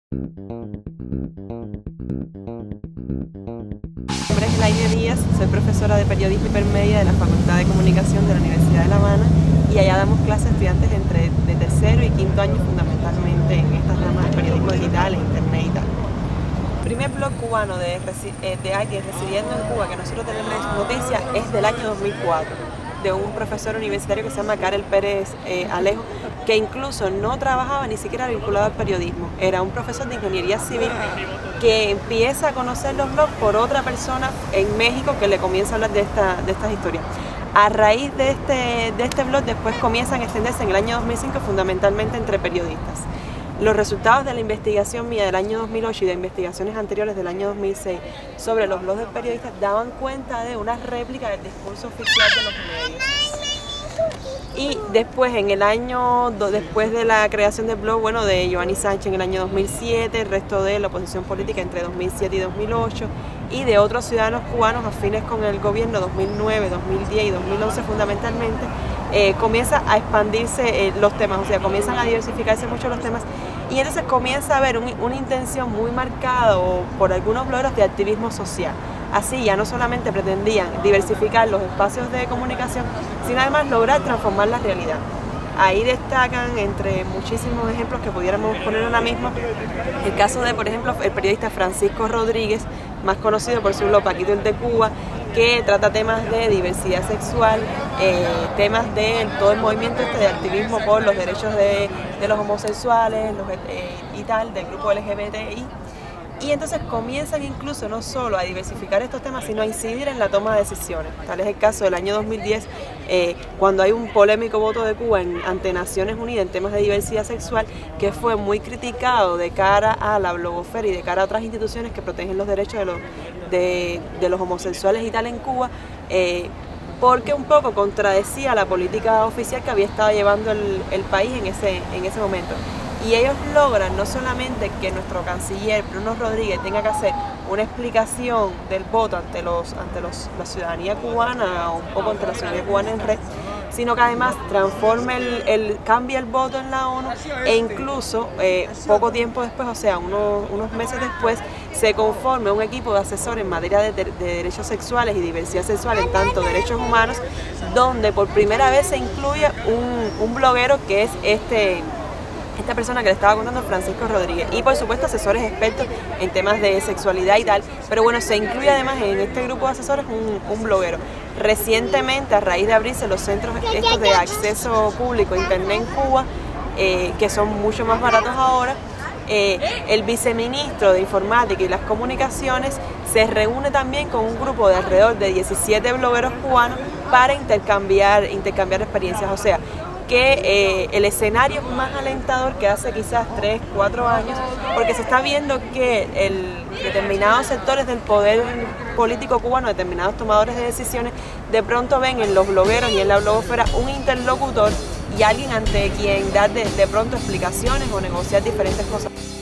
Mi nombre es Elaine Díaz, soy profesora de Periodismo Hipermedia de la Facultad de Comunicación de la Universidad de La Habana y allá damos clases a estudiantes de tercero y quinto año fundamentalmente en estas ramas de periodismo digital e internet y tal. El primer blog cubano de alguien residiendo en Cuba que nosotros tenemos noticia es del año 2004, de un profesor universitario que se llama Karel Pérez Alejo, que incluso no trabajaba ni siquiera vinculado al periodismo. Era un profesor de ingeniería civil que empieza a conocer los blogs por otra persona en México que le comienza a hablar de estas historias. A raíz de este blog después comienzan a extenderse en el año 2005 fundamentalmente entre periodistas. Los resultados de la investigación mía del año 2008 y de investigaciones anteriores del año 2006 sobre los blogs de periodistas daban cuenta de una réplica del discurso oficial de los medios. Y después, después de la creación del blog, de Giovanni Sánchez en el año 2007, el resto de la oposición política entre 2007 y 2008, y de otros ciudadanos cubanos afines con el gobierno 2009, 2010 y 2011 fundamentalmente, comienza a expandirse los temas, o sea, comienzan a diversificarse mucho los temas, y entonces comienza a haber una intención muy marcada por algunos blogueros de activismo social. Así ya no solamente pretendían diversificar los espacios de comunicación, sino además lograr transformar la realidad. Ahí destacan, entre muchísimos ejemplos que pudiéramos poner ahora mismo, el caso de, por ejemplo, el periodista Francisco Rodríguez, más conocido por su blog Paquito el de Cuba, que trata temas de diversidad sexual, temas de todo el movimiento de activismo por los derechos de los homosexuales y tal, del grupo LGBTI. Y entonces comienzan incluso no solo a diversificar estos temas, sino a incidir en la toma de decisiones. Tal es el caso del año 2010, cuando hay un polémico voto de Cuba ante Naciones Unidas en temas de diversidad sexual, que fue muy criticado de cara a la blogosfera y de cara a otras instituciones que protegen los derechos de los homosexuales y tal en Cuba, porque un poco contradecía la política oficial que había estado llevando el país en ese momento. Y ellos logran no solamente que nuestro canciller Bruno Rodríguez tenga que hacer una explicación del voto ante la ciudadanía cubana, o un poco ante la ciudadanía cubana en red, sino que además cambia el voto en la ONU e incluso poco tiempo después, o sea, unos meses después, se conforme un equipo de asesores en materia de derechos sexuales y diversidad sexual, en tanto derechos humanos, donde por primera vez se incluye un bloguero que es esta persona que le estaba contando, Francisco Rodríguez, y por supuesto asesores expertos en temas de sexualidad y tal, pero bueno, se incluye además en este grupo de asesores un bloguero. Recientemente, a raíz de abrirse los centros estos de acceso público a internet en Cuba, que son mucho más baratos ahora, el viceministro de Informática y las Comunicaciones se reúne también con un grupo de alrededor de 17 blogueros cubanos para intercambiar experiencias, o sea, que el escenario más alentador que hace quizás 3, 4 años, porque se está viendo que determinados sectores del poder político cubano, determinados tomadores de decisiones, de pronto ven en los blogueros y en la blogosfera un interlocutor y alguien ante quien dar de pronto explicaciones o negociar diferentes cosas.